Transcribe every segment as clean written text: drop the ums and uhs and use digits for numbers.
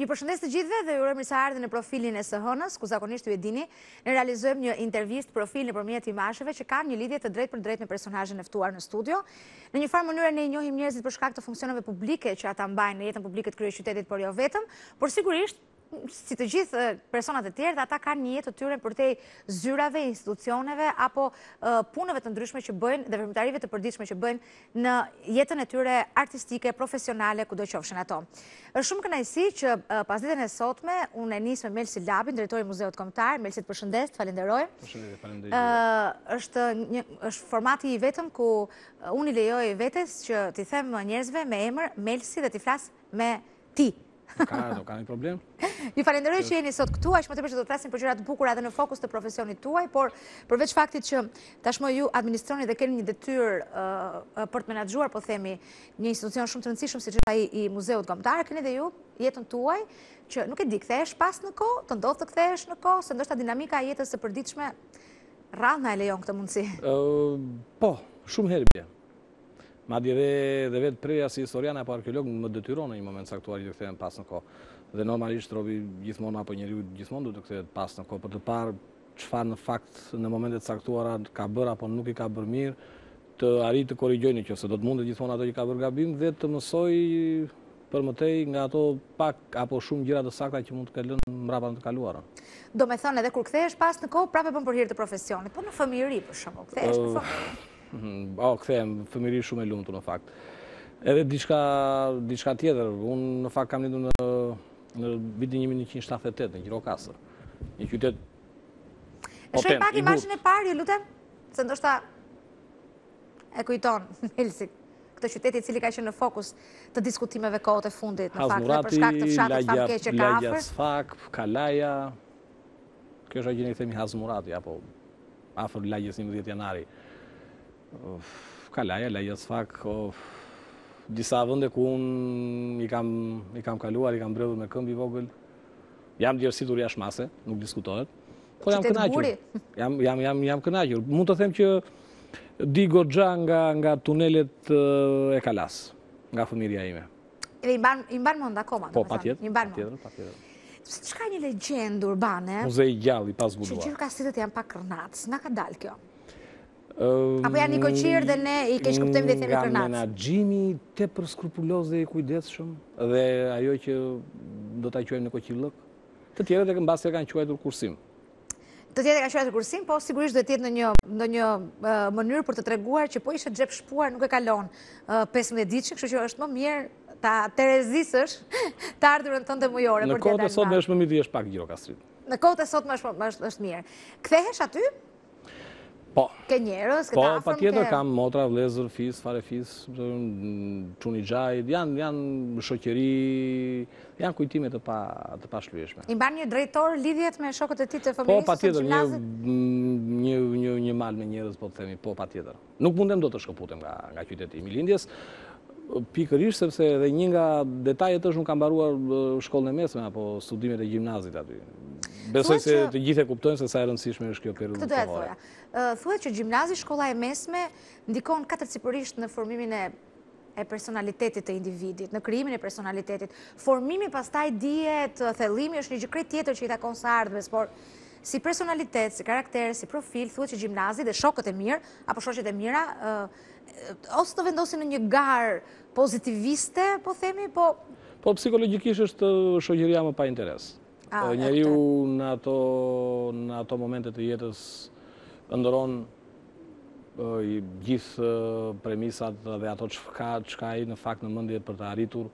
Ju përshëndes të gjithëve dhe ju urojmë mirëseardhje në profilin e SH-s, ku zakonisht ju e dini, ne realizojmë një intervistë profil nëpërmjet imazheve që kanë një lidhje të drejtë për drejtë me personazhin e ftuar në studio. Në një farë mënyrë ne i njohim njerëzit për shkak të funksioneve publike që ata mbajnë në jetën publike të kryeqytetit, por jo vetëm, por sigurisht si të gjithë personat e tjerë, ata kanë një jetë të tyre përtej zyrave, institucioneve apo punëve të ndryshme që bëjnë dhe veprimtarive të përditshme që bëjnë në jetën e tyre artistike, profesionale, kudo qofshin ato. Është shumë kënaqësi që pas ditën e sotme unë e nis me Melsi Labin, drejtori i Muzeut Kombëtar. Melsi, të përshëndes, të falenderoj. Është formati i vetëm ku unë i lejoj vetes që t'i them njerëzve me emër Melsi dhe t'i flas me ti. Nuk ka një problem. Ju falenderoj që jeni sot këtu, aq më tepër që do të flasim për gjëra të bukura dhe në fokus të profesionit tuaj, por përveç faktit që tashmë ju administroni dhe keni një detyrë për të menaxhuar, po themi, një institucion shumë të rëndësishëm siç është ai i Muzeut Kombëtar, keni dhe ju jetën tuaj që nuk e di, kthehesh pas në kohë, të ndodh të kthehesh në kohë, se ndoshta dinamika e jetës së përditshme rrallë na e lejon këtë mundësi. Po, shumë herë bie. Madje dhe vetë preja si historian apo arkeolog më detyron në një moment saktuar që të kthehem pas në kohë. Dhe normalisht robi gjithmonë apo njeriu gjithmonë duhet të kthehet pas në kohë për të parë çfarë në fakt në momentet saktuara ka bërë apo nuk i ka bërë mirë, të arrijë të korrigjojë nëse do të mundet gjithmonë ato që ka bërë gabim dhe të mësoj për mëtej nga ato pak apo shumë gjëra të sakta që mund të kenë lënë mbrapa të kaluara. Do me thënë edhe kur kthehesh pas në kohë, prapë bën për hir të profesionit, po në fëmijëri për shembull, kthehesh në fëmijëri. Kthehem, fëmijëri shumë e lumtur në fakt. Edhe diçka tjetër, unë në fakt kam lindur në vitin 1978 në Gjirokastër, një qytet potent. Shoj pak imazhin e parë, ju lutem, se ndoshta e kujton Melsi, këtë qytet i cili ka qenë në fokus të diskutimeve kohët e fundit, në fakt, për shkak të fshatit famkeqe ka afër. Lagja Sfak, Kalaja, kjo është gjë që themi Hazmurati apo afër lagjes 11 janari. Kalaja, Lagja Sfak, disa vende ku unë i kam kaluar, i kam mbredhur me këmbë i vogël. Jam djersitur jashtë mase, nuk diskutohet. Po jam kënaqur. Jam kënaqur. Mund të them që di goxha nga tunelet e Kalas, nga fëmijëria ime. Edhe i mban mend akoma. Po, patjetër. Çka një legjendë urbane? Muzei i gjallë i pazbuduar. Që gjirokastrit janë pak kërnac, nga ka dalë kjo? Apo janë një koqirë dhe ne i keq kuptojmë dhe i themi kërnac? Nga menaxhimi tepër skrupuloz dhe i kujdesshëm dhe ajo që do ta quajmë në koqillëk. Të tjerët e mbasi kanë quajtur kursim. Të tjerët e kanë quajtur kursim, po sigurisht do të jetë në një mënyrë për të treguar që po ishte xhep shpuar, nuk e kalon 15 ditë, kështu që është më mirë ta terezisësh të ardhurën tënde mujore për të dalë. Në kohët e sotme është më mirë të pak Gjirokastrit. Në kohët e sotme është mirë. Kthehesh aty? Po. Ke njerëz, ke po, afërm, patjetër kam motra, vëllezër, fis, fare fis, çuni xhaj, janë shoqëri, janë kujtime të pashlyeshme. I mban një drejtor lidhjet me shokët e tij të fëmijës? Po, patjetër, një mal me njerëz, po të themi, po patjetër. Nuk mundem do të shkëputem nga qyteti im i lindjes, pikërisht sepse edhe një nga detajet është unë kam mbaruar shkollën e mesme apo studimet e gjimnazit aty. Besoj se të gjithë e kuptojnë se sa e rëndësishme është kjo periudhë kohore. Thuhet që gjimnazi, shkolla e mesme, ndikon katërcipërisht në formimin e personalitetit të individit, në krijimin e personalitetit. Formimi pastaj dihet, thellimi është një gjë krejt tjetër që i takon së ardhmes, por si personalitet, si karakter, si profil, thuhet që gjimnazi dhe shokët e mirë apo shoqet e mira ose të vendosin në një garë pozitiviste, po themi, po... Po, psikologjikisht është shoqëria më pa interes. Njeriu në ato momente të jetës ndëron gjithë premisat dhe ato çka ai në fakt në mendje për të arritur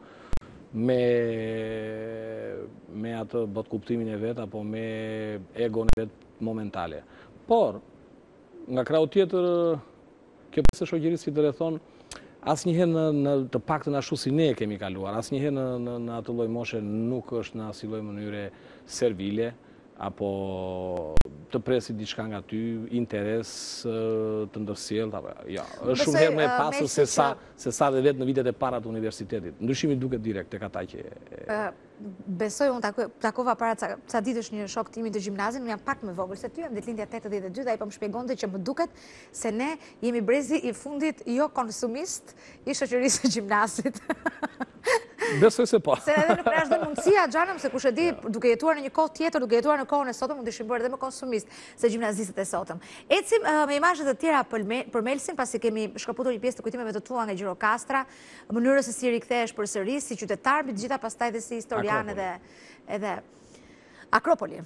me atë botkuptimin e vet apo me egon e vet momentale. Por nga krau tjetër kjo pjesë e shoqërisë si të rrethon asnjëherë në të paktën ashtu si ne kemi kaluar, asnjëherë në atë lloj moshe nuk është në asnjë lloj mënyre servile apo të presi diçka nga ty, interes të ndërsjellë, apo ja, është shumë herë më e pasur se sa dhe vetë në vitet e para të universitetit. Ndryshimi duket direkt tek ata që besoj unë takova para ca ditësh një shok timin të gjimnazit, unë jam pak më vogël se ty, jam ditëlindja 82 dhe ai po më shpjegonte që më duket se ne jemi brezi i fundit jo konsumist i shoqërisë së gjimnazit. Besoj se po. Se edhe nuk është dhe mundësia, Gjanëm, se kush e di, duke jetuar në një kohë tjetër, duke jetuar në kohën e sotëm, mund të ishin bërë edhe më konsumist se gjimnazistët e sotëm. Ecim me imazhe të tjera për Melsin, pasi kemi shkëputur një pjesë të kujtimeve të tua nga Gjirokastra, mënyrës se si rikthehesh përsëris, si qytetar, mbi të gjitha pastaj dhe si historian edhe Akropoli.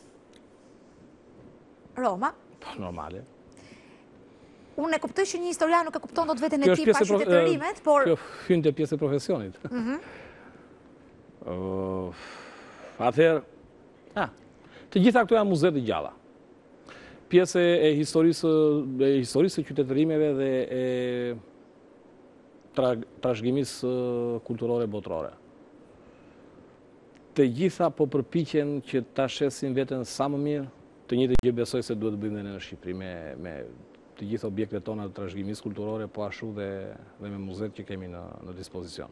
Roma. Normale. Unë e kuptoj që një historian nuk e kupton do të veten e tij pa qytetërimet, por... Kjo hyn te pjesë e profesionit. Atëherë, të gjitha këto janë muze të gjalla. Pjesë e historisë së qytetërimeve dhe e trashëgimisë kulturore botërore. Të gjitha po përpiqen që ta shesin veten sa më mirë, të njëjtën gjë besoj se duhet të bëjmë në Shqipëri me të gjithë objektet tona të trashëgimisë kulturore, po ashtu dhe me muzet që kemi në dispozicion.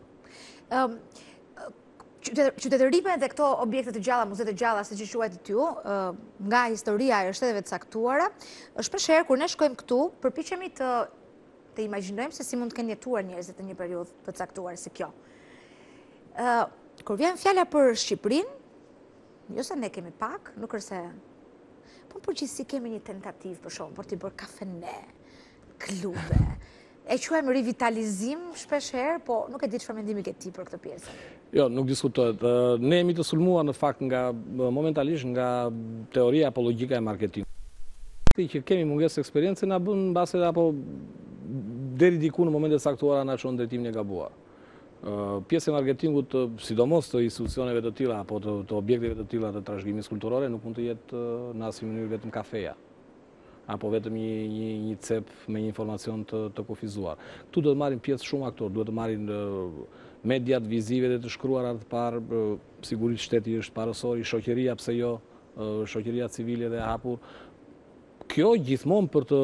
Qytetërime dhe këto objekte të gjalla, muze të gjalla, siç i quajtë ju, nga historia e shteteve të caktuara, shpeshherë kur ne shkojmë këtu, përpiqemi të imagjinojmë se si mund të kenë jetuar njerëzit në një periudhë të caktuar si kjo. Kur vjen fjala për Shqipërinë, jo se ne kemi pak, nuk është se... Po përgjithësi kemi një tentativë për shkak për të bërë kafene, klube. E quajmë rivitalizim shpeshherë, po nuk e di çfarë mendimi ke ti për këtë pjesë. Jo, nuk diskutohet. Ne jemi të sulmuar në fakt momentalisht nga teoria apologjike e marketingut. Që kemi mungesë eksperiencë na bën mbase apo deri diku në momente saktuara na çon drejtimin e gabuar. Pjesë e marketingut, sidomos të institucioneve të tilla apo të objekteve të tilla të trashëgimisë kulturore nuk mund të jetë në asnjë mënyrë vetëm kafeja apo vetëm një cep me një informacion të kufizuar. Këtu do të marrin pjesë shumë aktorë, duhet të marrin mediat vizive dhe të shkruara të parë, sigurisht shteti është parësori, shoqëria pse jo, shoqëria civile dhe hapur. Kjo gjithmonë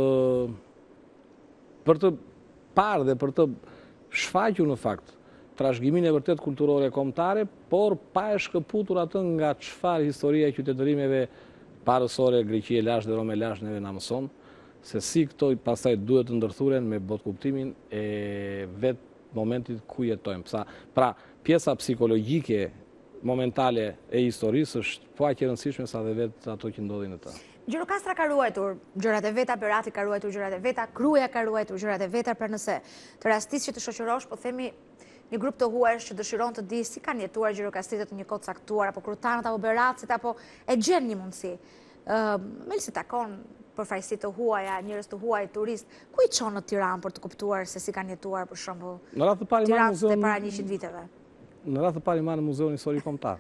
për të parë dhe për të shfaqur në fakt trashëgimin e vërtet kulturore kombëtare, por pa e shkëputur atë nga çfarë historia e qytetërimeve parësore, Greqie lash dhe Rome lash neve na mëson, se si këto pastaj duhet të ndërthuren me botkuptimin e vetë momentit ku jetojmë. Pra, pjesa psikologjike momentale e historisë është po aq e rëndësishme sa dhe vetë ato që ndodhin në të. Gjirokastra ka ruajtur gjërat e veta, Berati ka ruajtur gjërat e veta, Kruja ka ruajtur gjërat e veta, pra nëse të rastis që të shoqërosh, po themi një grup të huajsh që dëshiron të di si kanë jetuar gjirokastritët në një kohë caktuar, apo krutanët, apo beratësit, apo e gjen një mundësi. Melsi takon përfaqësi të huaja, njerëz të huaj, turist, ku i çon në Tiranë për të kuptuar se si kanë jetuar për shembull tiranësit e para 100 viteve? Në radhë të parë i marrë në Muzeun Historik Kombëtar.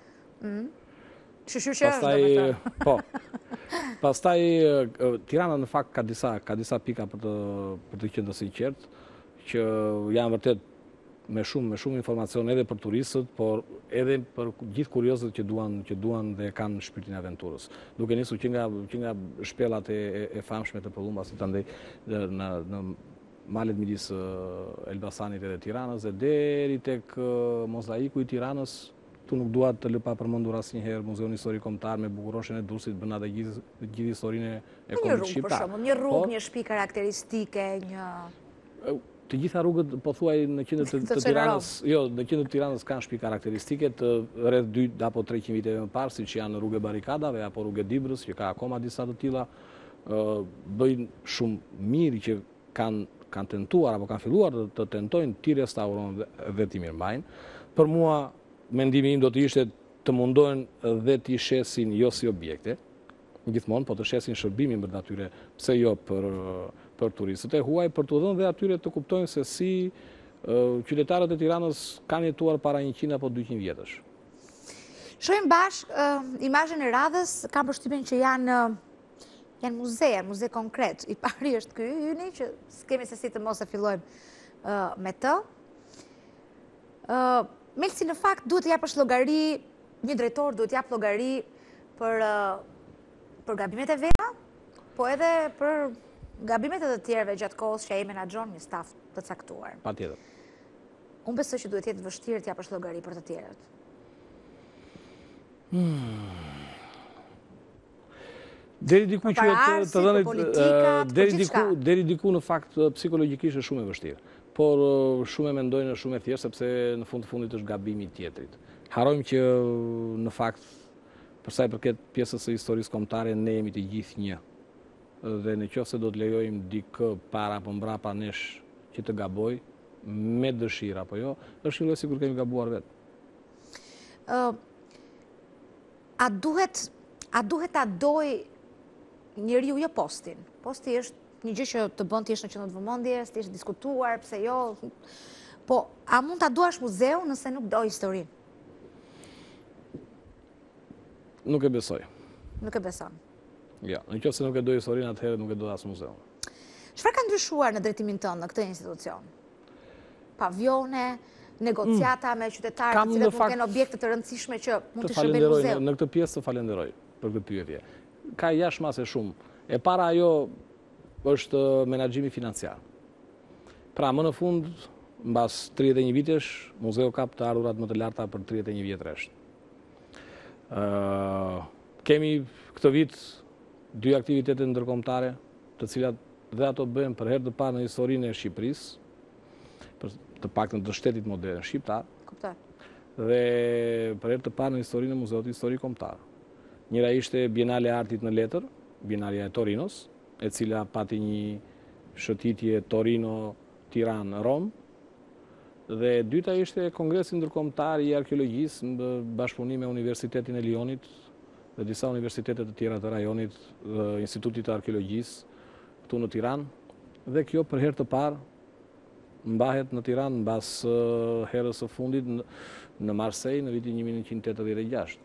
Shqyr që është, po. Pastaj Tirana në fakt ka disa pika për të qenë të sinqert, që janë vërtet me shumë informacion edhe për turistët, por edhe për gjithë kuriozët që duan dhe kanë shpirtin e aventurës. Duke nisur që nga shpellat e famshme të Pëllumbasit andej në malet midis Elbasanit edhe Tiranës dhe deri tek mozaiku i Tiranës. Tu nuk dua të lë pa përmendur asnjëherë Muzeun Historik Kombëtar me bukuroshen e Durrësit, bën atë gjithë historinë e kombit shqiptar. Një rrugë, një shtëpi karakteristike, Të gjitha rrugët, po thuaj, në qendër të Tiranës, jo, në qendër të Tiranës kanë shtëpi karakteristike të rreth 2 apo 300 viteve më parë, siç janë rrugë Barikadave apo rrugë Dibrës, që ka akoma disa të tilla, bëjnë shumë mirë që kanë tentuar apo kanë filluar të tentojnë të restaurojnë dhe të mirëmbajnë. Për mua mendimi im do të ishte të mundohen dhe të shesin jo si objekte, gjithmonë, po të shesin shërbimin për atyre, pse jo për turistët e huaj, për të dhënë dhe atyre të kuptojnë se si qytetarët e Tiranës kanë jetuar para 100 apo 200 vjetësh. Shohim bashkë imazhen e radhës, kam përshtypjen që janë muze konkret. I pari është ky hyni, që s'kemi se si të mos e fillojmë me të. Melsi në fakt duhet të japësh llogari, një drejtor duhet të jap llogari për gabimet e veta, po edhe për gabimet e të tjerëve gjatë kohës që ai menaxhon një staf të caktuar. Patjetër. Unë besoj që duhet jetë vështirë të japësh llogari për të tjerët. Deri diku që të dhënit deri diku në fakt psikologjikisht është shumë e vështirë. por shumë e mendojnë shumë e thjeshtë sepse në fund të fundit është gabimi i tjetrit. Harrojmë që në fakt, për sa i përket pjesës së historisë kombëtare, ne jemi të gjithë një. Dhe në qoftë se do të lejojmë dikë para apo mbrapa nesh që të gaboj, me dëshirë apo jo, është një lloj sikur kemi gabuar vetë. A duhet ta doj njeriu jo postin? Posti është një gjë që të bën të jesh në qendër të vëmendjes, të jesh diskutuar, pse jo. Po, a mund ta duash muzeu nëse nuk do historinë? Nuk e besoj. Nuk e beson. Ja, në qoftë se nuk e do historinë, atëherë nuk e do as muzeun. Çfarë ka ndryshuar në drejtimin tënd në këtë institucion? Pavione, negociata me qytetarë të cilët nuk kanë objekte të rëndësishme që mund të shërbejnë muzeu. Në këtë pjesë të falenderoj për këtë pyetje. Ka jashtëmase shumë. E para ajo është menaxhimi financiar. Pra, më në fund, mbas 31 vitesh, muzeu ka të ardhurat më të larta për 31 vjet rresht. Kemi këtë vit 2 aktivitete ndërkombëtare, të cilat dhe ato bëhen për herë të parë në historinë e Shqipërisë, për të paktën të shtetit modern shqiptar. Kuptoj. Dhe për herë të parë në historinë e Muzeut Histori Kombëtar. Njëra ishte Bienale e Artit në Letër, Bienalja e Torinos, e cila pati një shëtitje Torino-Tiranë-Rom, dhe dyta ishte Kongresi Ndërkombëtar i Arkeologjisë në bashkëpunim me Universitetin e Lionit dhe disa universitetet të tjera të rajonit dhe Institutit të Arkeologjisë këtu në Tiranë, dhe kjo për herë të parë mbahet në Tiranë mbas herës së fundit në Marseille në vitin 1986.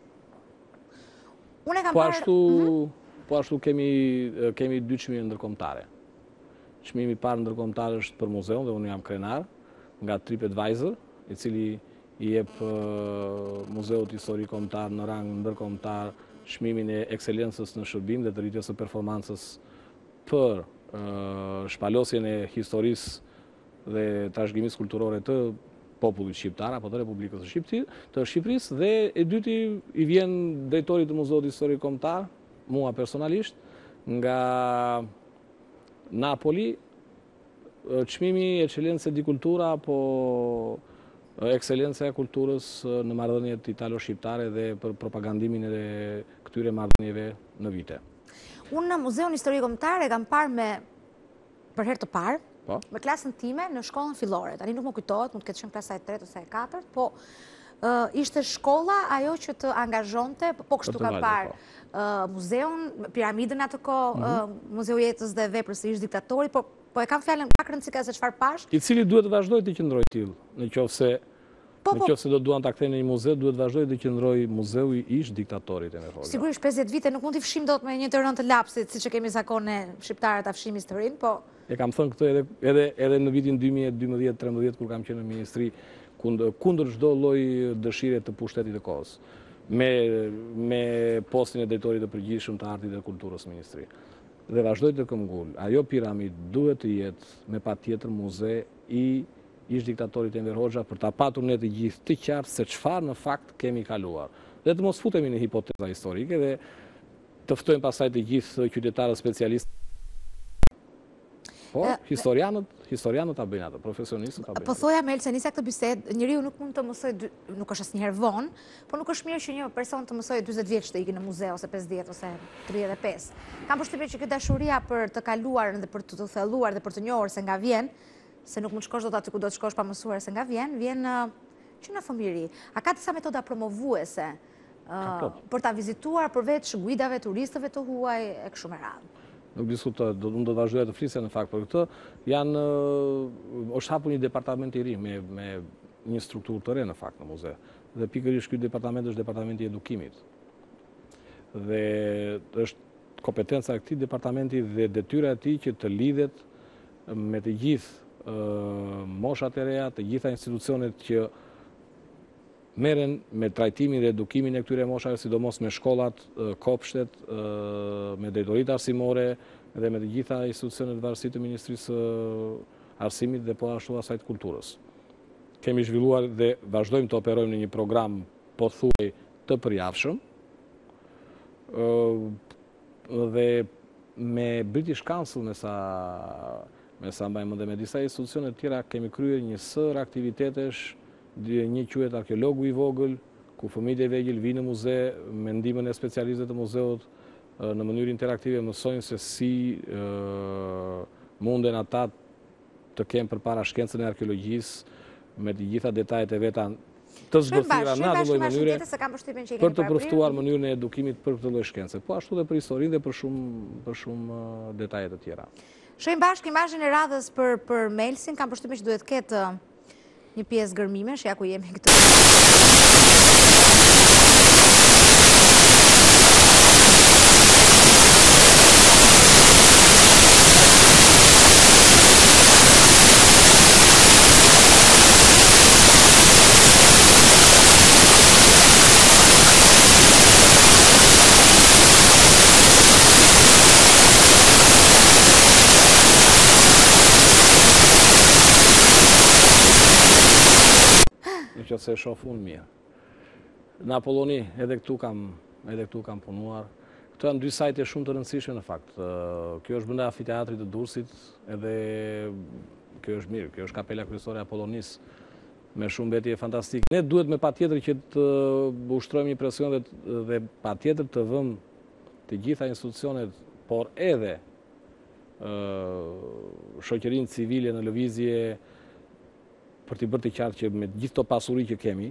Po ashtu kemi 2 çmime ndërkombëtare. Çmimi i parë ndërkombëtar është për muzeun dhe unë jam krenar nga TripAdvisor, i cili i jep Muzeut Histori Kombëtar në rang ndërkombëtar çmimin e ekselencës në shërbim dhe të rritjes së performancës për shpalosjen e historisë dhe trashëgimisë kulturore të popullit shqiptar apo të Republikës së Shqipërisë, dhe e dyti i vjen drejtorit të Muzeut Histori Kombëtar, mua personalisht, nga Napoli, çmimi Eccellenze di Cultura apo Ekselencia e kulturës në marrëdhëniet italo-shqiptare dhe për propagandimin e këtyre marrëdhënieve në vite. Unë në Muzeun Histori Kombëtar e kam parë për herë të parë, me klasën time në shkollën fillore. Tani nuk më kujtohet, mund të ketë qenë klasa e 3 ose e 4, po ishte shkolla ajo që të angazhonte, po kështu kam parë muzeun, piramidën atë kohë, Muzeu Jetës dhe Veprës së ish diktatorit, po e kam fjalën pak rëndësishme se çfarë pash. I cili duhet të vazhdojë të qëndrojë tillë, nëse do duan ta kthejnë në një muze, duhet vazhdojë të qëndrojë muzeu i ish diktatorit e Mefodja. Sigurisht 50 vite nuk mund t'i fshim dot me një të rënë të lapsit, siç e kemi zakon ne shqiptarët ta fshim historinë, po e kam thënë këtë edhe në vitin 2012-13 kur kam qenë në ministri, kundër çdo lloj dëshire të pushtetit të kohës, me postin e drejtorit të përgjithshëm të artit dhe kulturës në ministri. Dhe vazhdoj të këmbgul, ajo piramid duhet të jetë me patjetër muze i ish diktatorit Enver Hoxha për ta patur ne të gjithë të qartë se çfarë në fakt kemi kaluar. Dhe të mos futemi në hipoteza historike dhe të ftojmë pasaj të gjithë qytetarët specialistë. Po, historianët ta bëjnë atë, profesionistët ta bëjnë. Po thoja Melsi, nisa këtë bisedë, njeriu nuk mund të mësojë, nuk është asnjëherë vonë, po nuk është mirë që një person të mësojë 40 vjeç të ikë në muze ose 50 ose 35. Kam përshtypjen që kjo dashuria për të kaluar dhe për të thelluar dhe për të njohur se nga vjen, se nuk mund të shkosh dot aty ku do të shkosh pa mësuar se nga vjen që në fëmijëri. A ka disa metoda promovuese për ta vizituar përveç guidave, turistëve të huaj e kështu me radhë? Nuk diskutohet, unë do të vazhdoj të flisja në fakt për këtë. Është hapur një departament i ri me një strukturë të re në fakt në muze. Dhe pikërisht ky departament është departamenti i edukimit. Dhe është kompetenca e këtij departamenti dhe detyra e tij që të lidhet me të gjithë moshat e reja, të gjitha institucionet që merren me trajtimin dhe edukimin e këtyre moshave, sidomos me shkollat, kopshtet, me drejtoritë arsimore dhe me të gjitha institucionet varësi të Ministrisë Arsimit dhe po ashtu asaj të kulturës. Kemi zhvilluar dhe vazhdojmë të operojmë në një program pothuaj të përjavshëm dhe me British Council me sa mbajmë dhe me disa institucione tjera, kemi kryer një sër aktivitetesh, një quhet arkeologu i vogël, ku fëmijët e vegjël vinë në muze me ndihmën e specialistëve të muzeut, në mënyrë interaktive mësojnë se si munden ata të kemë përpara shkencën e arkeologjisë me të gjitha detajet e veta të zbërthira në atë lloj mënyre për të përftuar mënyrën e edukimit për këtë lloj shkence. Po ashtu dhe për historinë dhe për shumë detaje të tjera. Shohim bashkë imazhin e radhës për Melsin, kam përshtypjen që duhet ketë një pjesë gërmimesh, ja ku jemi këtu. Që se shoh unë mirë. Në Apolloni, edhe këtu kam punuar. Këto janë dy sajte shumë të rëndësishme në fakt. Kjo është brenda amfiteatrit të Durrësit, edhe kjo është mirë, kjo është kapela kryesore e Apollonisë, me shumë mbetje fantastike. Ne duhet me patjetër që të ushtrojmë një presion dhe patjetër të vëmë të gjitha institucionet, por edhe shoqërinë civile në lëvizje për t'i bërë të qartë që me gjithë të pasuri që kemi,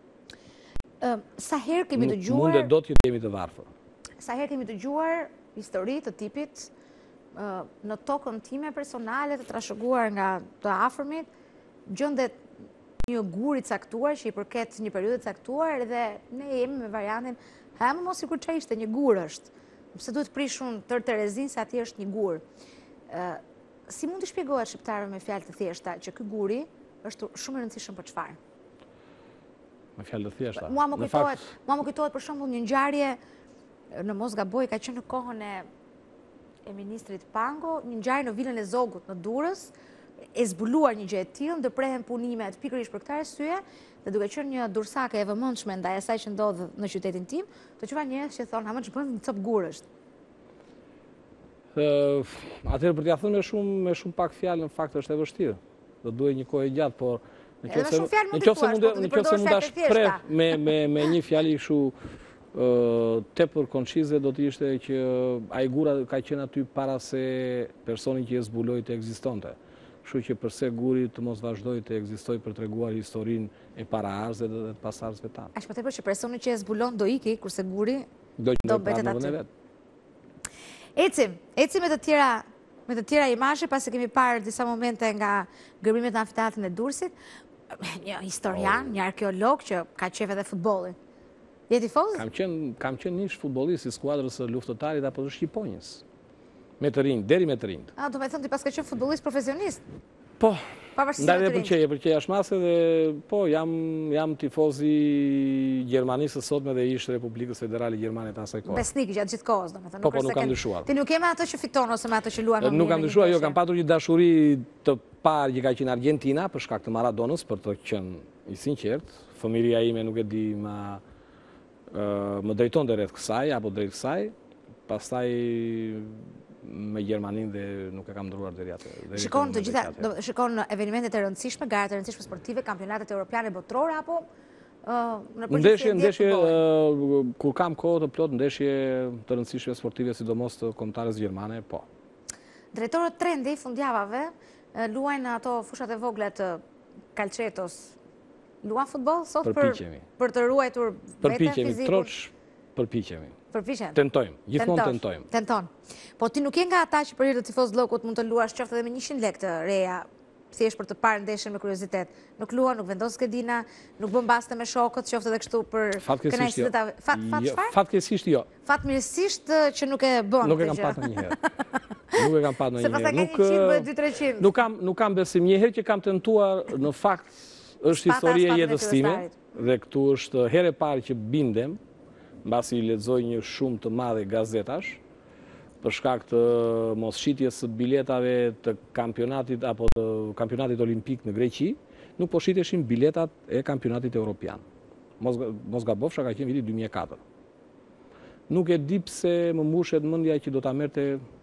sa herë kemi dëgjuar... Mundet do t'ju jemi të varfër. Sa herë kemi dëgjuar histori të tipit në tokën time personale të trashëguar nga të afërmit, gjendet një gur i caktuar që i përket një periudhë caktuar dhe ne jemi me variantin më mos sikur çfarë ishte, një gur është. Pse duhet prishun tër Terezin se aty është një gur. Si mund të shpjegohet shqiptarëve me fjalë të thjeshta që ky guri është shumë i rëndësishëm për çfarë? Me fjalë të thjeshta. Mua më kujtohet për shembull një ngjarje, në mos gaboj, ka qenë në kohën e ministrit Pango, një ngjarje në vilën e Zogut në Durrës, e zbuluar një gjë e tillë, ndërprehen punimet pikërisht për këtë arsye, dhe duke qenë një dursake e vëmendshme ndaj asaj që ndodh në qytetin tim, të quajnë njerëz që thonë, "Ha më ç'bën një cop gurësh." Atëherë për t'ia thënë me shumë pak fjalë në fakt është e vështirë. Do duhet një kohë e gjatë, por në qoftë se mund ta shpreh me një fjalë kështu tepër koncize, do të ishte që ai gura ka qenë aty para se personi që e zbuloi të ekzistonte. Kështu që përse guri të mos vazhdoi të ekzistojë për treguar historinë e paraardhësve dhe të pasardhësve tanë. Aq më tepër që personi që e zbulon do iki, kurse guri do mbetet aty. Ecim me të tjera imazhe, pasi kemi parë disa momente nga gërmimet në amfiteatrin e Durrësit, një historian, një arkeolog që ka qef edhe futbollin. Je tifoz? Kam qenë një futbollist i skuadrës së luftëtarit apo të Shqiponjës. Me të rinj, deri me të rinjt. Do me thënë ti pas ka qenë futbollist profesionist? Po. Ndaj dhe përqeja shmase dhe po, jam tifoz i Gjermanisë së sotme dhe ish Republikës Federale Gjermane të asaj kohë. Besnik gjatë gjithë kohës, domethënë. Po, nuk kam ndryshuar. Ti nuk ke me ato që fiton ose me ato që luan më mirë. Nuk kam ndryshuar, jo, kam patur një dashuri të parë që ka qenë Argentina për shkak të Maradonës, për të qenë i sinqert. Familja ime nuk e di më drejtonte rreth kësaj apo drejt kësaj. Pastaj me Gjermanin dhe nuk e kam ndruar deri atë. Shikon evenimentet e rëndësishme, garat e rëndësishme sportive, kampionatet europiane botërore apo në përgjithësi ndeshje kur kam kohë të plot, ndeshje të rëndësishme sportive, sidomos të kombëtares gjermane, po. Drejtorët trendi fundjavave luajnë ato fushat e vogla të Calcetos. Luan futboll sot për të ruajtur veten fizikun. Përpiqemi. Përpiqen. Tentojmë, gjithmonë tentojmë. Tenton. Po ti nuk je nga ata që për hir të tifoz llokut mund të luash qoftë edhe me 100 lekë të reja, thjesht për të parë ndeshjen me kuriozitet. Nuk luan, nuk vendos skedina, nuk bën baste me shokët, qoftë edhe kështu për kënaqësi të Fatkeqësisht jo. Fatmirësisht që nuk e bën. Nuk e kam pasur ndonjëherë. Nuk e kam pasur ndonjëherë. Se pastaj ka 100 200-300. Nuk kam besim. Një herë që kam tentuar, në fakt është historia e jetës time dhe këtu është herë e parë që bindem, mbasi lexoj një shumë të madhe gazetash, për shkak të mosshitjes së biletave të kampionatit apo të kampionatit olimpik në Greqi, nuk po shiteshin biletat e kampionatit evropian. Mos gabofsha, ka qenë viti 2004. Nuk e di pse më mbushet mendja që do ta merrte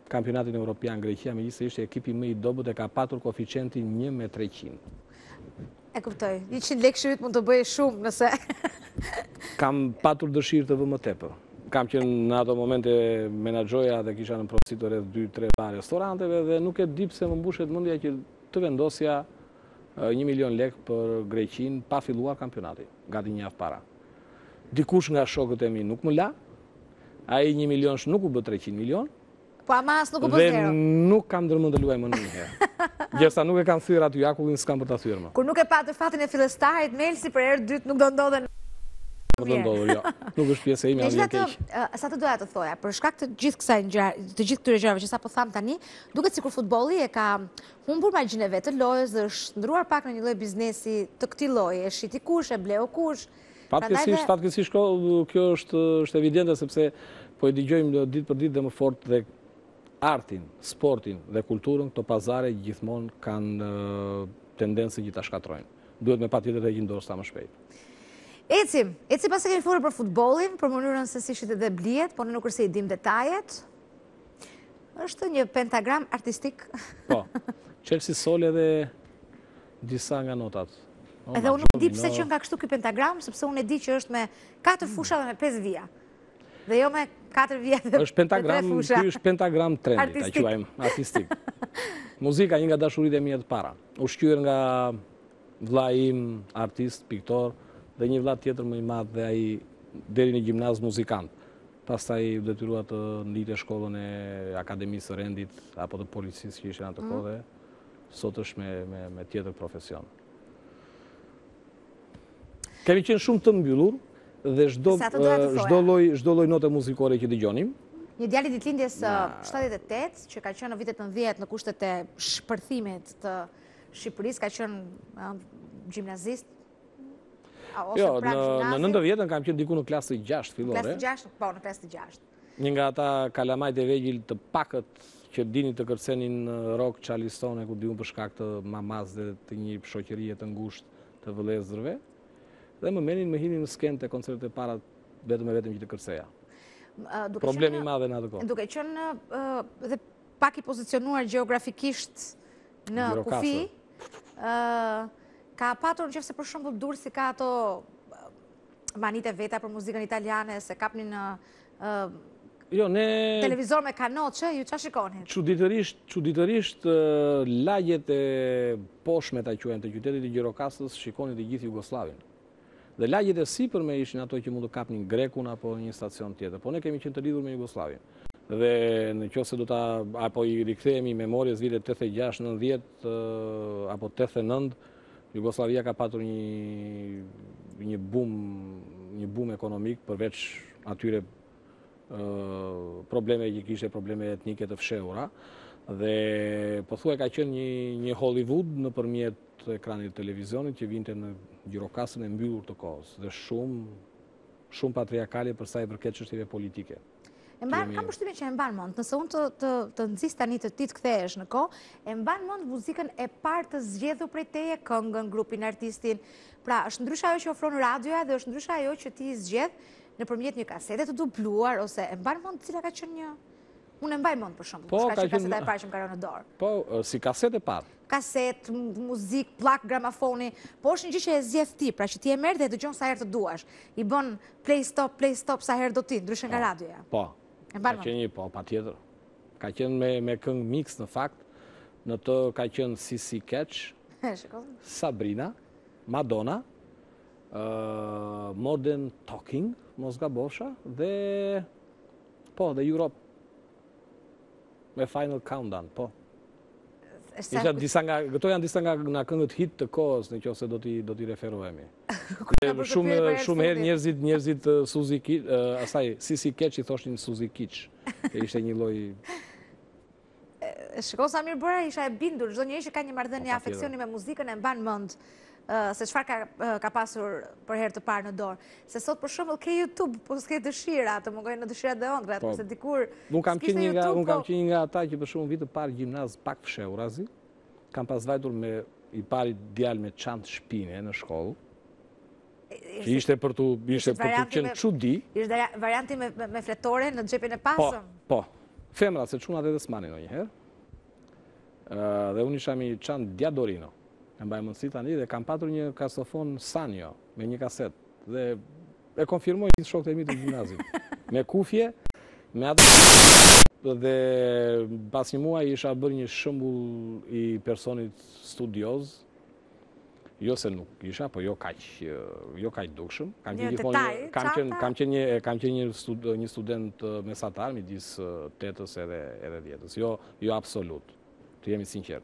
kampionatin Europian Greqia, megjithëse ishte ekipi më i dobët e ka patur koeficientin 1/300. E kuptoj, 100 lekë shërit mund të bëjë shumë nëse... Kam patur dëshirë të vë më tepër. Kam qenë në ato momente menaxhoja dhe kisha në prodhësi të rreth 2-3 restoranteve dhe nuk e di pse më mbushet mendja që të vendosja 1 milion lekë për Greqinë pa filluar kampionati, gati një javë para. Dikush nga shokët e mi nuk më la, ai 1 milion nuk u bë 300 milion. Po ama as nuk u bë Dhe zero. nuk kam ndërmend të luaj më një herë. Gjërsa nuk e kam thyer aty akullin, s'kam për ta thyer më. Kur nuk e patë fatin e fillestarit, Melsi për herë dytë nuk do ndodhen. Nuk do ndodhur, jo. Nuk është pjesë e ime as një keq. Sa të doja të thoja, për shkak të gjithë kësaj të gjithë këtyre gjërave që sapo tham tani, duket sikur futbolli e ka humbur margjinë e vet të lojës dhe është ndruar pak në një lloj biznesi të këtij lloji, e shiti kush, e bleu kush. Fatkeqësisht kjo është evidente sepse po e dëgjojmë ditë për ditë dhe më fort dhe artin, sportin dhe kulturën, këto pazare gjithmonë kanë tendencë që ta shkatrojnë. Duhet me patjetër të heqin dorë sa më shpejt. Eci pas e kemi folur për futbollin, për mënyrën se si ishte dhe blihet, po ne nuk është se i dim detajet. Është një pentagram artistik. Po, Chelsea sol edhe disa nga notat. Edhe unë nuk di pse që nga kështu ky pentagram, sepse unë e di që është me 4 fusha dhe me 5 vija. Dhe jo me 4 vija dhe 3 fusha. Ky është pentagram trendi, ta quajmë, artistik. Muzika një nga dashuritë e mia të para. U shqyer nga vlla im, artist, piktor, dhe një vlla tjetër më i madh dhe ai deri në gjimnaz muzikant. Pastaj u detyrua të ndite shkollën e Akademisë së Rendit apo të policisë që ishin atë kohë, sot është me tjetër profesion. Kemi qenë shumë të mbyllur dhe çdo lloj note muzikore që dëgjonim. Një djalë ditëlindjes 78 që ka qenë në vitet 90 në kushtet e shpërthimit të Shqipërisë, ka qenë gjimnazist. Jo, në 90-ën kam qenë diku në klasë 6 fillore. Klasë 6, po, në klasë 6. Një nga ata kalamajt e vegjël të pakët që dini të kërcenin rock charlestone, ku diun për shkak të mamaz dhe të një shoqërie të ngushtë të vëllezërve. Dhe më menin me hinin në skenë të koncertet e para vetëm që të kërceja. Problemi madhe në atë kohë. Duke qenë dhe pak i pozicionuar geografikisht në kufi, ka patur në qëfë se për shembull Durrësi ka ato manite veta për muzikën italiane, se kapnin në televizor me kanoqe, ju qa shikonin? Çuditërisht lagjet e poshme ta quajmë të qytetit të Gjirokastës shikonin të gjithë Jugosllavin. Dhe lagjet e sipërme ishin ato që mund të kapnin Grekun apo një stacion tjetër, po ne kemi qenë të lidhur me Jugosllavin. Dhe në qoftë se do ta apo i rikthehemi memorjes vitet 86, 90 apo 89, Jugoslavia ka patur një boom ekonomik përveç atyre probleme që kishte, probleme etnike të fshehura. Dhe pothuaj ka qenë një Hollywood nëpërmjet ekranit televizionit që vinte në Gjirokastën e mbyllur të kohës dhe shumë patriarkale për sa i përket çështjeve politike. Kam përshtypjen që e mban mend, nëse unë të nxis tani të ti të kthehesh në kohë, e mban mend muzikën e parë të zgjedhur prej teje, këngën, grupin, artistin. Pra, është ndryshe ajo që ofron radioja dhe është ndryshe ajo që ti zgjedh nëpërmjet një kasete të dubluar ose e mban mend cila ka qenë një. Unë e mbaj mend për shembull, ka qenë kaseta e parë që më ka rënë në dorë. Po, si kasetë e parë. Kaset, muzikë, plak, gramafoni, po është një gjë që e zgjedh ti, pra që ti e merr dhe e dëgjon sa herë të duash. I bën play stop sa herë do ti, ndryshe nga radioja. Po. Ka qenë një, po, patjetër. Ka qenë me këngë mix në fakt, në të ka qenë CC Catch, Sabrina, Madonna, Modern Talking, mos gabosha, dhe Europe. Me Final Countdown, po. Këto janë disa nga këngët hit të kohës, në qoftë se do t'i referohemi. Shumë herë njerëzit Suzy Kitsch, asaj CC Catch i thoshin Suzy Kitsch, e ishte një lloj. Shiko sa mirë bëra, isha e bindur, çdo njeri që ka një marrëdhënie afeksioni me muzikën e mban mend se çfarë ka pasur për herë të parë në dorë. Se sot për shembull ke YouTube, po s'ke dëshira, të mungojnë në dëshirat e ëndra, sepse dikur unë kam qenë nga ata që për shembull vit të parë gjimnaz pak fshehurazi, kam pas vajtur me i pari djalë me çantë shpine në shkollë. Që ishte për tu qenë çudi. Ishte varianti me fletore në xhepin e pasëm. Po. femra, se çunat edhe s'manin ndonjëherë. Dhe unë isha mi qanë Diadorino. E mbaj mundësi tani dhe kam patur një kasetofon Sanyo me një kaset. Dhe e konfirmoj gjithë shokët e mi të gjimnazit. Me kufje, me atë dhe pas një muaj isha bërë një shembull i personit studioz. Jo se nuk isha, po jo kaq dukshëm. Kam qenë një student mesatar midis 8-ës edhe 10-ës. Jo absolut, të jemi sinqert.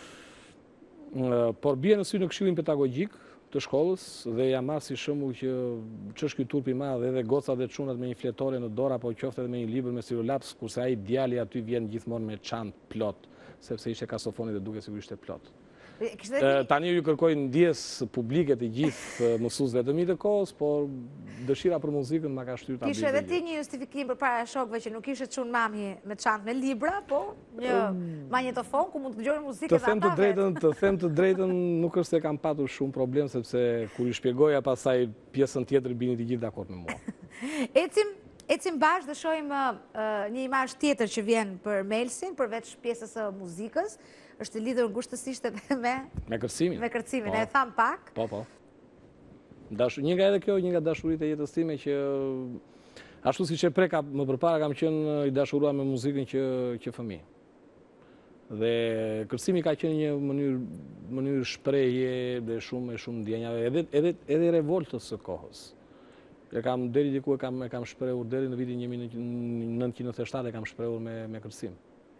Por bie në sy në këshillin pedagogjik të shkollës dhe jam marrë si shembull që ç'është ky turpi i madh edhe gocat dhe çunat me një fletore në dorë apo qoftë edhe me një libër me stilolaps, kurse ai djali aty vjen gjithmonë me çantë plot, sepse ishte kasofoni dhe duket sikur ishte plot. Tani ju kërkoj ndjes publike të gjithë mësuesve të mi të kohës, por dëshira për muzikën ma ka shtyrë ta bëj. Kishe edhe ti një justifikim përpara shokëve që nuk ishte çun mami me çantë me libra, po një magnetofon ku mund të dëgjojnë muzikë dhe ata. Të them të drejtën, nuk është se kam patur shumë problem, sepse kur i shpjegoja pasaj pjesën tjetër bini të gjithë dakord me mua. Ecim bashkë dhe shohim një imazh tjetër që vjen për Melsin, përveç pjesës së muzikës. Është lidhur ngushtësisht edhe me kërcimin. Me kërcimin, e tham pak. Po. Një nga edhe kjo, një nga dashuritë e jetës time që ashtu siç e preka më përpara kam qenë i dashuruar me muzikën që fëmijë. Dhe kërcimi ka qenë një mënyrë shprehje dhe shumë ndjenjave, edhe revoltës së kohës. E kam deri diku e kam shprehur deri në vitin 1997 e kam shprehur me kërcim.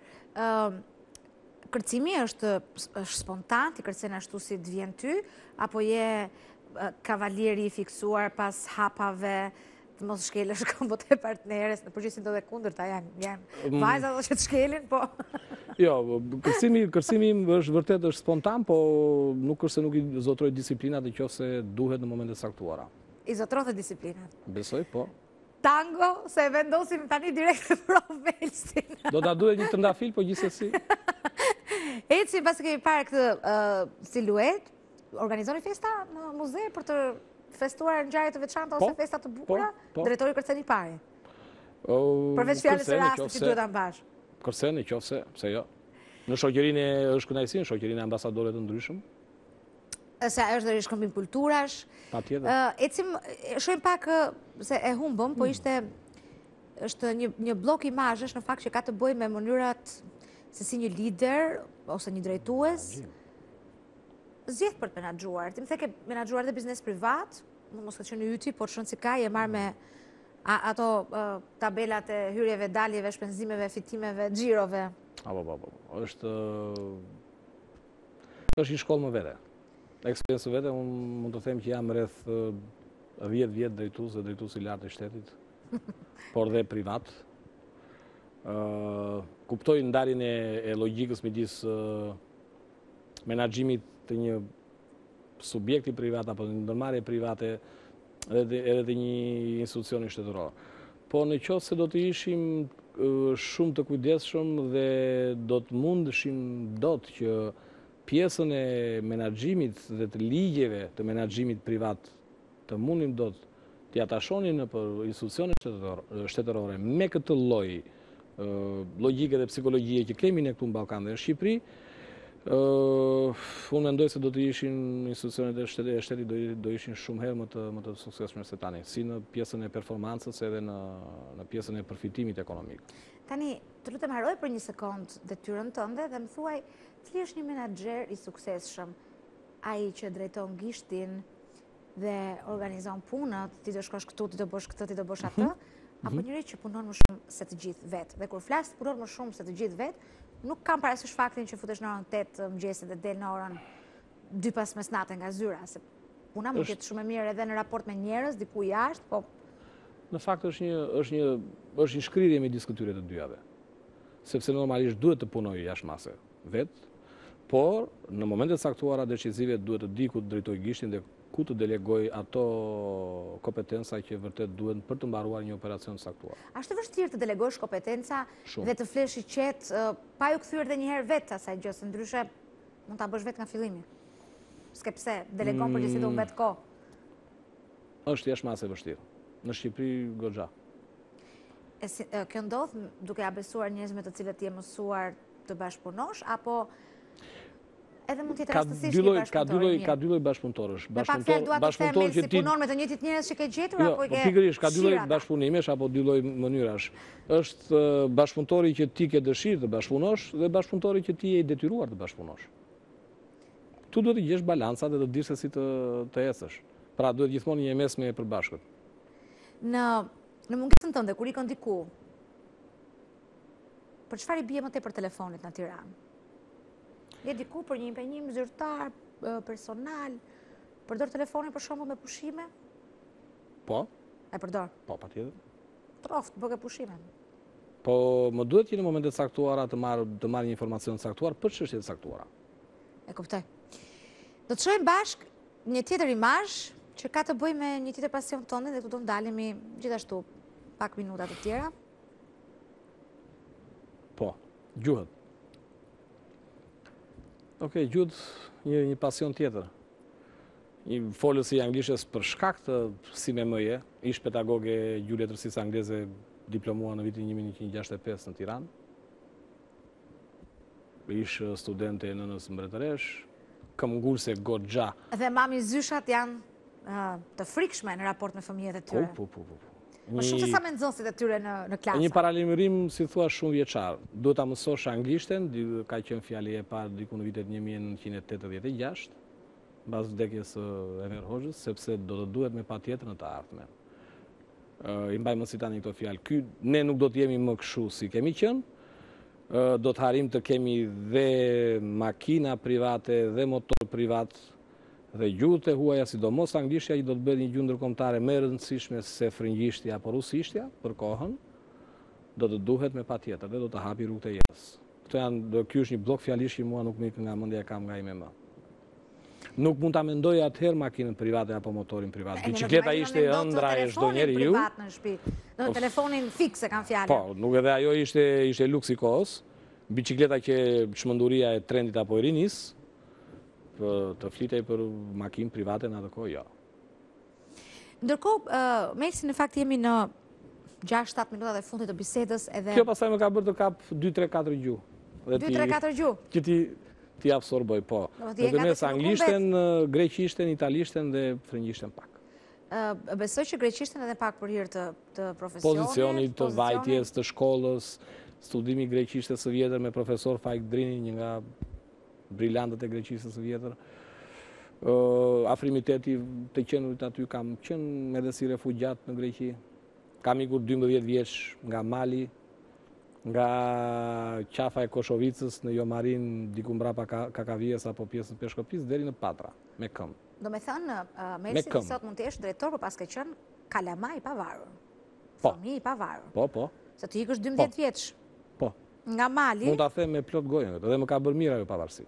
Kërcimi është spontan, ti kërcen ashtu si të vjen ty, apo je kavalieri i fiksuar pas hapave, të mos shkelësh kombot e partneres, në përgjithësi do dhe kundërta janë vajza do që të shkelin, po. Jo, kërcimi është vërtet është spontan, po nuk është se nuk i zotroj disiplinat në qoftë se duhet në momente saktuara. I zotrohet disiplinat? Besoj, po. Tango, se vendosim tani direkt për Melsin. Do ta duhet një trëndafil, po gjithsesi. Eci, pas kemi parë këtë siluet, organizoni festa në muze për të festuar ngjarje të veçanta ose festa të bukura? Drejtori kërcen i pari. Përveç fjalës së rastit që duhet ta mbash. Kërcen në qoftë se jo. Në shoqërinë është kënaqësi, në shoqërinë e ambasadorëve të ndryshëm. Se është dhe shkëmbim kulturash. Ecim, shohim pak se e humbëm, po është një blok imazhesh në fakt që ka të bëjë me mënyrat se si një lider ose një drejtues zgjedh për të menaxhuar. Ti më the ke menaxhuar dhe biznes privat, mos ka qenë yti, por shon si ka je marr me ato tabelat e hyrjeve, daljeve, shpenzimeve, fitimeve, xhirove. Është një shkollë më vete. Eksperiencë vete, unë mund të them që jam rreth 10 vjet drejtues dhe drejtues i lartë i shtetit, por dhe privat. Kuptoj ndarjen e logjikës midis menaxhimit të një subjekti privat apo ndërmarrje private edhe të një institucioni shtetëror. Po në qoftë se do të ishim shumë të kujdesshëm dhe do të mundeshim dot që pjesën e menaxhimit dhe të ligjeve të menaxhimit privat të mundim dot t'ia tashonin nëpër institucione shtetërore me këtë lloj logjike dhe psikologjie që kemi ne këtu në Ballkan dhe në Shqipëri, unë mendoj se do të ishin institucionet e shtetit do ishin shumë herë më të suksesshme se tani, si në pjesën e performancës edhe në pjesën e përfitimit ekonomik. Tani, të lutem haroj për një sekond detyrën tënde dhe më thuaj, cili është një menaxher i suksesshëm? Ai që drejton gishtin dhe organizon punët, ti do shkosh këtu, ti do bësh këtë, ti do bësh atë, apo njëri që punon më shumë se të gjithë vetë. Dhe kur flas punon më shumë se të gjithë vetë, nuk kam parasysh faktin që futesh në orën 8 mëngjesit dhe del në orën 2 pas mesnatë nga zyra, se puna mund të jetë shumë e mirë edhe në raport me njerëz, diku jashtë, po në fakt është një shkrirje midis këtyre të dyjave. Sepse normalisht duhet të punoj jashtëmase vetë, por në momentet saktuara decizive duhet të di ku të drejtoj gishtin dhe ku të delegoj ato kompetenca që vërtet duhen për të mbaruar një operacion saktuar. A është vështirë të delegosh kompetenca dhe të flesh i qetë pa ju kthyer edhe një herë vetë asaj gjë, se ndryshe mund ta bësh vetë nga fillimi. S'ke pse, delegon për që do mbet kohë. Është jashtëmase vështirë. Në Shqipëri goxha. Kjo ndodh duke ja besuar njerëzve të cilët je mësuar të bashkëpunosh, apo edhe mund të jetë rastësisht një bashkëpunëtor? Ka dy lloj bashkëpunëtorësh. Me pak fjalë dua të them Melsi, punon me të njëjtit njerëz që ke gjetur apo ke? Pikërisht, ka dy lloj bashkëpunimesh apo dy lloj mënyrash. Është bashkëpunëtori që ti ke dëshirë të bashkëpunosh dhe bashkëpunëtori që ti je i detyruar të bashkëpunosh. Tu duhet të gjesh balancat dhe të dish se si të ecësh. Pra duhet gjithmonë një mesme e përbashkët. Në mungesën tënde, kur ikon diku, për çfarë i bie më tepër telefonit në Tiranë? Je diku për një impenjim zyrtar, personal, përdor telefonin për shembull me pushime? Po. E përdor? Po, patjetër. Troft, bëke pushime. Po, më duhet që në momente të caktuara të marr një informacion të caktuar për çështje të caktuara. E kuptoj. Do të shohim bashk një tjetër imazh që ka të bëjë me një tjetër pasion tonë dhe këtu do ndalemi gjithashtu pak minuta të tjera. Po, gjuhët. Okej, gjuhët një pasion tjetër. Një folës i anglishtes për shkak të si me mëje, ish pedagoge gjuhë letërsisë angleze diplomua në vitin 1965 në Tiranë. Ish studente e nënës mbretëresh, këmbëngulse goxha. Dhe mami zyshat janë të frikshme në raport me fëmijët e tyre. Po. Më shumë se sa me nxënësit e tyre në klasa. Një paralajmërim, si thua, shumë vjeçar. Duhet ta mësosh anglishten, ka qenë fjali e parë diku në vitet 1986, mbas vdekjes së Enver Hoxhës, sepse do të duhet me patjetër në të ardhmen. I mbajmë si tani këto fjalë. Ne nuk do të jemi më kështu si kemi qenë. Do të harim të kemi dhe makina private dhe motor privat dhe gjuhët e huaja, sidomos anglishtja, që do të bëhet një gjuhë ndërkombëtare më e rëndësishme se frëngjishtja apo rusishtja për kohën, do të duhet me patjetër dhe do të hapi rrugët e jetës. Ky është një blok fjalish që mua nuk më ikën nga mendja, e kam nga IMM. Nuk mund ta mendoj atëherë makinën private apo motorin privat. Bicikleta ishte ëndra e çdo njeriu. Do telefonin fikse kanë fjalën. Po, nuk edhe ajo ishte luks i kohës. Bicikleta që çmenduria e trendit apo e rinis, të flitej për makinë private në atë kohë, jo. Ndërkohë, Melsi, në fakt jemi në 6-7 minutat e fundit të bisedës edhe... Kjo pastaj më ka bërë të kap 2-3-4 gjuhë. 2-3-4 gjuhë? Që ti absorboj, po. Në të mes anglishten, greqishten, italishten dhe frëngjishten pak. Besoj që greqishten edhe pak për hir të profesionit? Pozicionit, të vajtjes, të shkollës, studimi greqishte së vjetër me profesor Fajk Drini, një nga brillantët e greqisë së vjetër. Afrimiteti të qenurit aty, kam qenë edhe si refugjat në Greqi. Kam ikur 12 vjeç nga Mali, nga qafa e Koshovicës në Jomarin, diku mbrapa Kakavijes apo pjesën Peshkopis, deri në Patra, me këmbë. Do me thënë, Melsi, ti sot mund të jesh drejtor, por pas ke qenë kalama i pavarur. Fëmijë i pavarur. Po. Se ti ikësh 12 vjeç. Po. Nga Mali. Mund ta them me plot gojën, dhe më ka bërë mirë ajo pavarësi.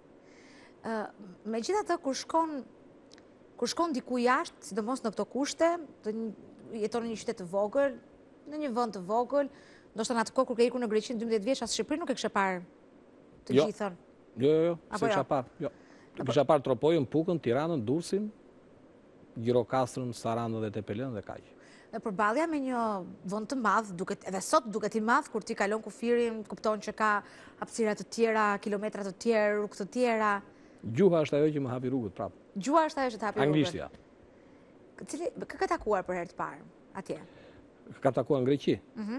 Megjithatë, kur shkon diku jashtë, sidomos në këto kushte, jeton në një qytet të vogël, në një vend të vogël, ndoshta në atë kohë kur ke ikur në Greqi 12 vjeç, as Shqipëri nuk e kishe parë të gjithën. Jo, se kisha parë. Jo. Kisha parë Tropojën, Pukën, Tiranën, Durrësin, Gjirokastrën, Saranën dhe Tepelen dhe kaq. Përballja me një vend të madh, edhe sot duket i madh, kur ti kalon kufirin, kupton që ka hapësira të tjera, kilometra të tjerë, rrugë të tjera. Gjuha është ajo që më hapi rrugët prapë. Gjuha është ajo që të hapi rrugët. Anglishtja. Kë ka takuar për herë të parë atje? Ka takuar në Greqi?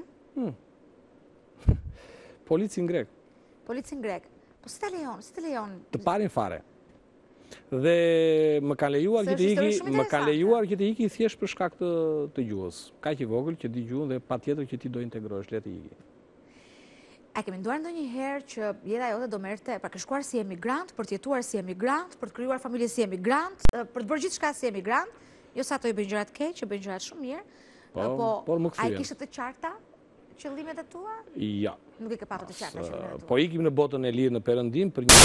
Policin grek. Policin grek. Po si të lejon? Të parin fare. Dhe më kanë lejuar që të iki thjesht për shkak të gjuhës. Kaq i vogël që di gjuhën dhe patjetër që ti do integrohesh, le të iki. A ke menduar ndonjëherë që jeta jote do merrte, pra ke shkuar si emigrant, për të jetuar si emigrant, për të krijuar familje si emigrant, për të bërë gjithçka si emigrant, jo sa ato i bëjnë gjërat keq, që bëjnë gjërat shumë mirë. Po më a i kishte të qarta qëllimet e tua? Ja. Nuk e ke patur të qarta qëllimet e tua. Po ikim në botën e lirë në Perëndim për një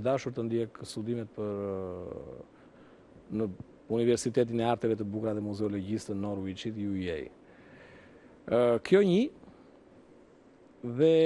dashur të ndjek studimet në Universitetin e Arteve të Bukura dhe Muzeologjisë të Norwichit, UEA. Kjo një, dhe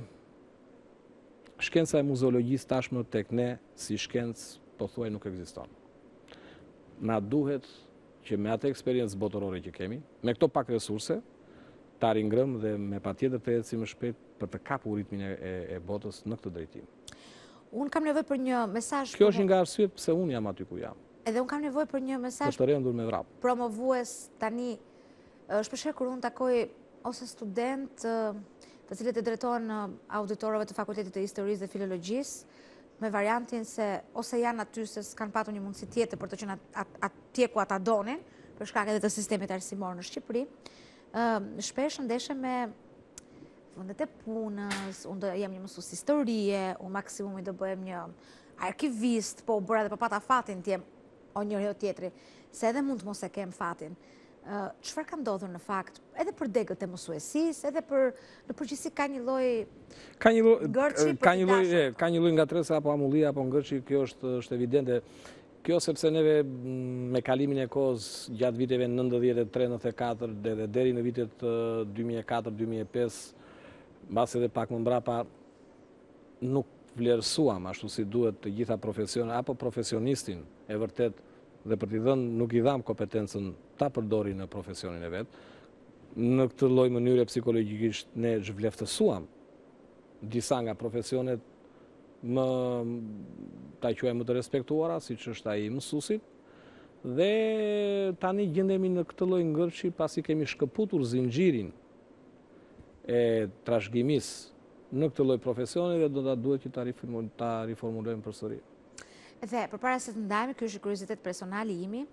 shkenca e muzeologjisë tashmë tek ne si shkencë pothuaj nuk ekziston. Na duhet që me atë eksperiencë botërore që kemi, me këto pak resurse, ta ringrëm dhe me patjetër të ecim më shpejt për të kapur ritmin e botës në këtë drejtim. Unë kam nevojë për një mesazh. Kjo është nga arsyet pse unë jam aty ku jam. Edhe unë kam nevojë për një mesazh të rendur me vrap. Promovues tani, shpeshherë kur unë takoj ose student të cilët e drejtojnë auditorëve të Fakultetit të Historisë dhe Filologjisë, me variantin se ose janë aty se s'kanë patur një mundësi tjetër për të qenë atje ku ata donin, për shkak edhe të sistemit arsimor në Shqipëri, shpesh ndeshe me vendet e punës, unë do jem një mësues historie, unë maksimumi do bëhem një arkivist, po bëra dhe pa pata fatin t'jem o njëri o tjetri, se edhe mund të mos e kem fatin. Çfarë ka ndodhur në fakt, edhe për degët e mësuesisë, edhe në përgjithësi ka një lloj ngërçi për të dashur. Ka një lloj ngatrese apo amullia apo ngërçi, kjo është evidente. Kjo sepse neve me kalimin e kohës gjatë viteve 93-94 dhe deri në vitet 2004-2005, mbas edhe pak më mbrapa, nuk vlerësuam ashtu si duhet të gjitha profesionet apo profesionistin e vërtet, dhe për t'i dhënë nuk i dham kompetencën ta përdori në profesionin e vetë. Në këtë lloj mënyre psikologjikisht ne zhvleftësuam disa nga profesionet ta quajmë më të respektuara, siç është ai mësuesit, dhe tani gjendemi në këtë lloj ngërçi pasi kemi shkëputur zinxhirin e trashëgimisë në këtë lloj profesioni dhe do ta duhet që ta riformulojmë përsëri. Dhe përpara se të ndajmë, ky është kuriozitet personal i imi,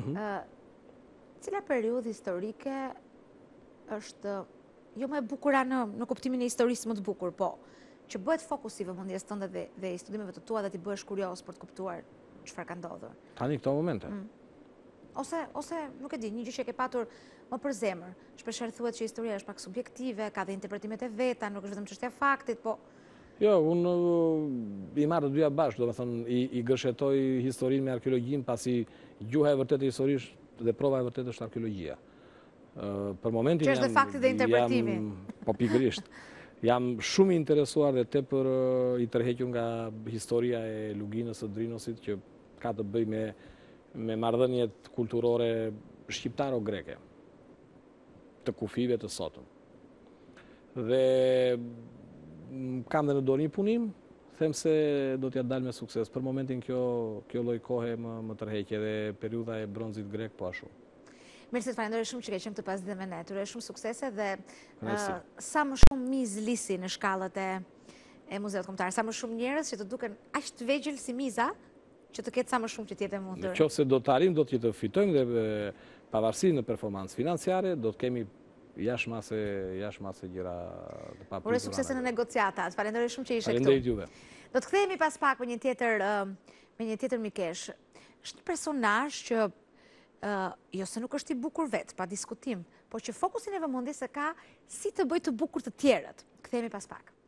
cila periudhë historike është jo më e bukura në kuptimin e historisë më të bukur, po që bëhet fokus i vëmendjes tënde dhe i studimeve të tua dhe ti bëhesh kurioz për të kuptuar çfarë ka ndodhur. Tani këto momente. Ose nuk e di, një gjë që ke patur më për zemër. Shpeshherë thuhet që historia është pak subjektive, ka dhe interpretimet e veta, nuk është vetëm çështja e faktit, po jo, unë i marrë të dyja bashkë, do me thënë, i gërshetoj historinë me arkeologjin, pasi gjuha e vërtet e historisë dhe prova e vërtet është arkeologjia. Për momentin që është dhe fakti dhe interpretimi. Po pikërisht. Jam shumë i interesuar dhe tepër i tërhequr nga historia e luginës së Drinosit, që ka të bëj me marrëdhëniet kulturore shqiptaro-greke, të kufive të sotëm. Dhe kam dhe në dorë një punim, them se do t'ja dalë me sukses. Për momentin kjo lloj kohe më tërheqe dhe periudha e bronzit grek po ashtu. Melsi, falenderoj shumë që ke qenë të pasdite me ne. Tyre shumë suksese dhe sa më shumë mizë lisi në shkallët e muzeut kombëtar, sa më shumë njerëz që të duken aq të vegjël si miza, që të ketë sa më shumë që t'jetë e mundur. Nëse do të arrijmë, do të fitojmë dhe pavarësisht në performancë financiare, do të kemi jashmase gjëra të papritura. Ure suksese në negociatat. Falenderoj shumë që ishe këtu. Faleminderit juve. Do të kthehemi pas pak me një tjetër mikesh. Është një personazh që jo se nuk është i bukur vetë, pa diskutim, por që fokusin e vëmendjes e ka si të bëj të bukur të tjerët. Kthehemi pas pak.